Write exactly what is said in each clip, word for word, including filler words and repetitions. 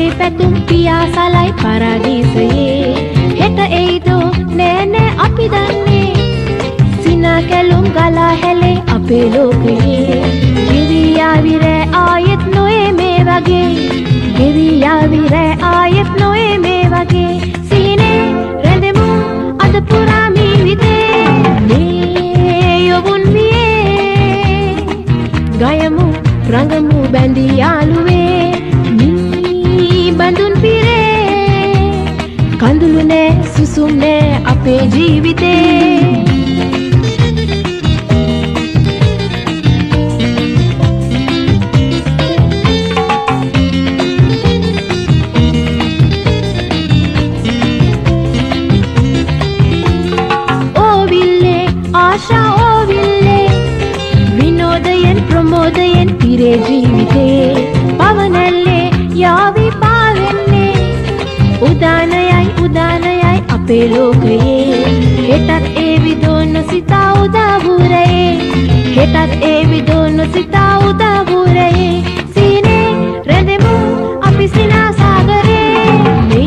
පැතුම් පියාසලයි පරදීසයේ හෙට එයිදෝ නෑ නෑ අපි දන්නේ සිනා කැලුම් ගලා හැලේ අපේ ලෝකයේ ගෙවියාවි රෑ ආයෙත් නොයේ මේ වගේ ගෙවියාවි රෑ ආයෙත් නොයේ මේ වගේ සීනේ රැඳෙමු අද පුරා මීවිතේ මේ යොවුන් වියේ ගයමු රඟමු බැඳී යාළුවේ මී බඳුන් පිරේ කඳුළු නෑ සුසුම් නෑ අපේ ජීවිතේ ජීවිතේ පවනල්ලේ යාවි පාවෙන්නේ උදානයයි උදානයයි අපේ ලෝකයේ හෙටත් ඒ විදෝ නොසිතා උදාවුරේ හෙටත් ඒ විදෝ නොසිතා උදාවුරේ සීනේ රැඳෙමු අපි සිනා සාගරේ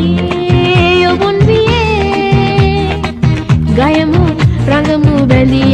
මේ යොවුන් වියේ ගයමු රඟමු බැඳී